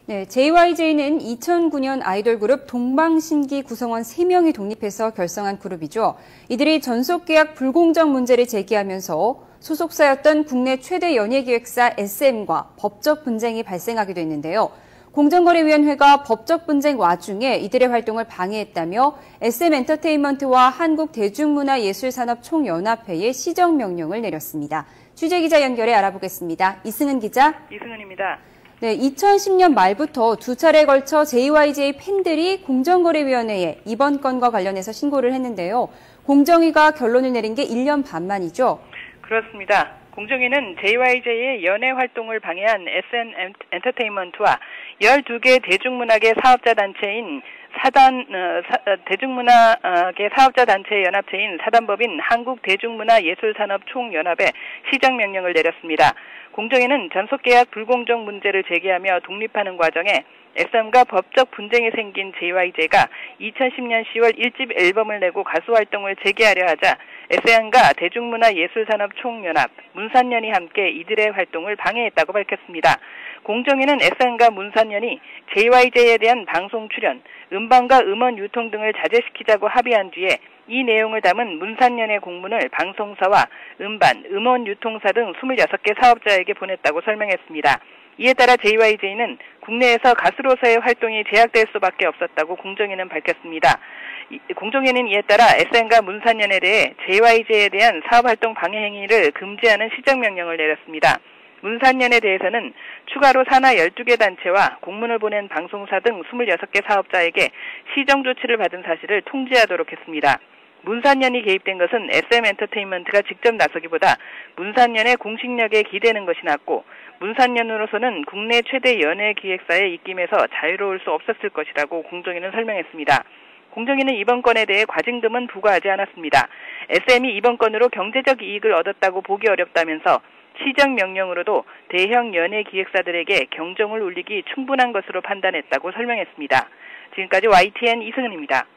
네, JYJ는 2009년 아이돌 그룹 동방신기 구성원 3명이 독립해서 결성한 그룹이죠. 이들이 전속계약 불공정 문제를 제기하면서 소속사였던 국내 최대 연예기획사 SM과 법적 분쟁이 발생하기도 했는데요. 공정거래위원회가 법적 분쟁 와중에 이들의 활동을 방해했다며 SM엔터테인먼트와 한국대중문화예술산업총연합회에 시정명령을 내렸습니다. 취재기자 연결해 알아보겠습니다. 이승은 기자. 이승은입니다. 네, 2010년 말부터 두 차례에 걸쳐 JYJ 팬들이 공정거래위원회에 이번 건과 관련해서 신고를 했는데요. 공정위가 결론을 내린 게 1년 반 만이죠? 그렇습니다. 공정위는 JYJ의 연예 활동을 방해한 SM엔터테인먼트와 12개 대중문화계 사업자 단체인 대중문화계 사업자 단체 연합체인 사단법인 한국대중문화예술산업총연합에 시정명령을 내렸습니다. 공정위는 전속계약 불공정 문제를 제기하며 독립하는 과정에 SM과 법적 분쟁이 생긴 JYJ가 2010년 10월 1집 앨범을 내고 가수 활동을 재개하려 하자 SM과 대중문화예술산업총연합, 문산연이 함께 이들의 활동을 방해했다고 밝혔습니다. 공정위는 SM과 문산연이 JYJ에 대한 방송 출연, 음반과 음원 유통 등을 자제시키자고 합의한 뒤에 이 내용을 담은 문산연의 공문을 방송사와 음반, 음원 유통사 등 26개 사업자에게 보냈다고 설명했습니다. 이에 따라 JYJ는 국내에서 가수로서의 활동이 제약될 수밖에 없었다고 공정위는 밝혔습니다. 공정위는 이에 따라 SM과 문산연에 대해 JYJ에 대한 사업활동 방해 행위를 금지하는 시정명령을 내렸습니다. 문산연에 대해서는 추가로 산하 12개 단체와 공문을 보낸 방송사 등 26개 사업자에게 시정조치를 받은 사실을 통지하도록 했습니다. 문산연이 개입된 것은 SM엔터테인먼트가 직접 나서기보다 문산연의 공식력에 기대는 것이 낫고 문산연으로서는 국내 최대 연예기획사의 입김에서 자유로울 수 없었을 것이라고 공정위는 설명했습니다. 공정위는 이번 건에 대해 과징금은 부과하지 않았습니다. SM이 이번 건으로 경제적 이익을 얻었다고 보기 어렵다면서 시정명령으로도 대형 연예기획사들에게 경종을 울리기 충분한 것으로 판단했다고 설명했습니다. 지금까지 YTN 이승은입니다.